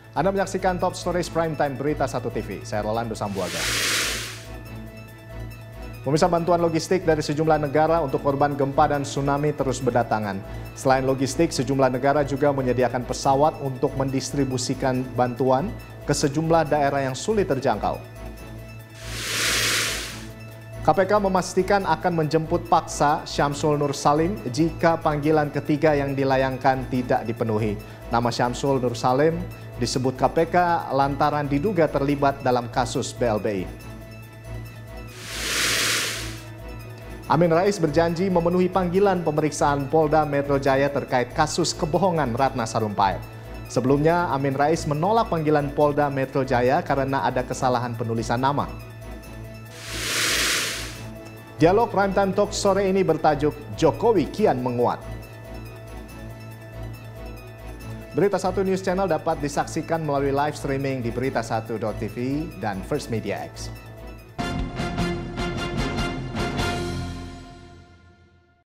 Anda menyaksikan Top Stories Primetime Berita 1 TV. Saya Rolando Sambuaga. Pemirsa, bantuan logistik dari sejumlah negara untuk korban gempa dan tsunami terus berdatangan. Selain logistik, sejumlah negara juga menyediakan pesawat untuk mendistribusikan bantuan ke sejumlah daerah yang sulit terjangkau. KPK memastikan akan menjemput paksa Syamsul Nur Salim jika panggilan ketiga yang dilayangkan tidak dipenuhi. Nama Syamsul Nur Salim disebut KPK lantaran diduga terlibat dalam kasus BLBI. Amin Rais berjanji memenuhi panggilan pemeriksaan Polda Metro Jaya terkait kasus kebohongan Ratna Sarumpait. Sebelumnya, Amin Rais menolak panggilan Polda Metro Jaya karena ada kesalahan penulisan nama. Dialog Primetime Talk sore ini bertajuk Jokowi Kian Menguat. Berita 1 News Channel dapat disaksikan melalui live streaming di berita1.tv dan First Media X.